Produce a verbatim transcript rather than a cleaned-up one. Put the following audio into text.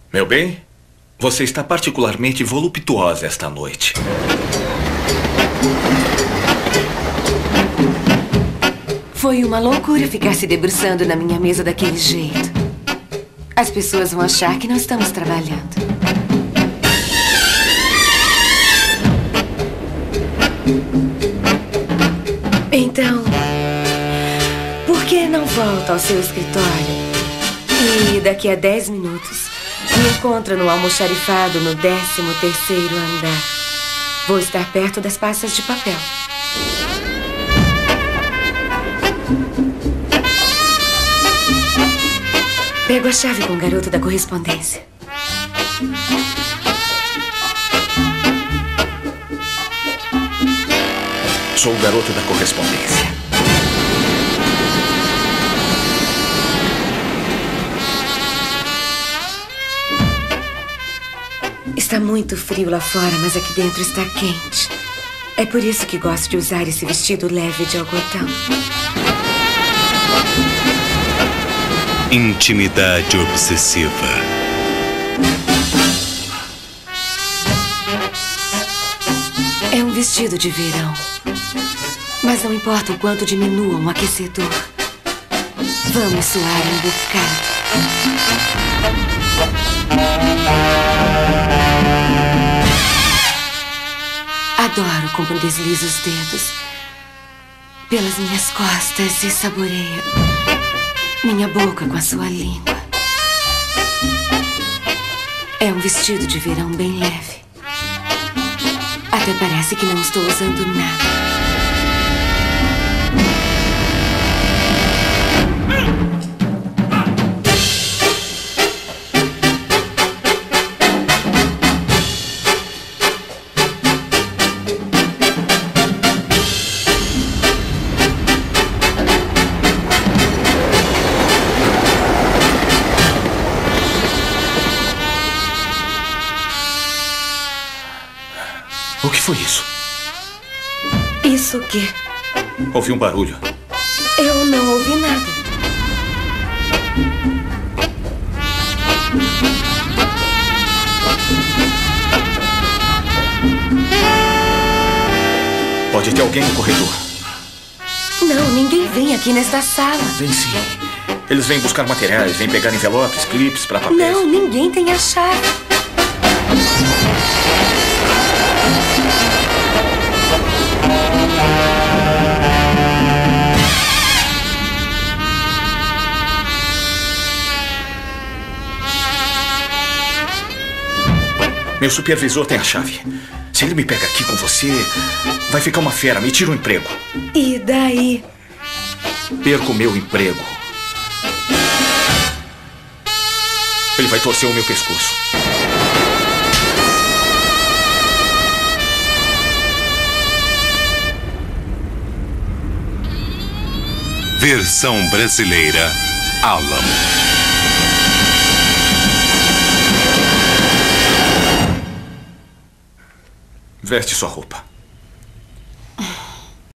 Meu bem, você está particularmente voluptuosa esta noite. Foi uma loucura ficar se debruçando na minha mesa daquele jeito. As pessoas vão achar que não estamos trabalhando. Então, por que não volta ao seu escritório? E daqui a dez minutos me encontra no almoxarifado no décimo terceiro andar. Vou estar perto das pastas de papel. Pego a chave com o garoto da correspondência. Sou o garoto da correspondência. Está muito frio lá fora, mas aqui dentro está quente. É por isso que gosto de usar esse vestido leve de algodão. Intimidade obsessiva. É um vestido de verão. Mas não importa o quanto diminua um aquecedor. Vamos suar um bocado. Adoro como deslizo os dedos pelas minhas costas e saboreio minha boca com a sua língua. É um vestido de verão bem leve. Até parece que não estou usando nada. O que foi isso? Isso o quê? Ouvi um barulho. Eu não ouvi nada. Pode ter alguém no corredor. Não, ninguém vem aqui nesta sala. Vem sim. Eles vêm buscar materiais, vêm pegar envelopes, clipes para papéis. Não, ninguém tem a chave. Meu supervisor tem a chave. Se ele me pega aqui com você, vai ficar uma fera, me tira o emprego. E daí? Perco o meu emprego. Ele vai torcer o meu pescoço. Versão brasileira, Alamo. Veste sua roupa.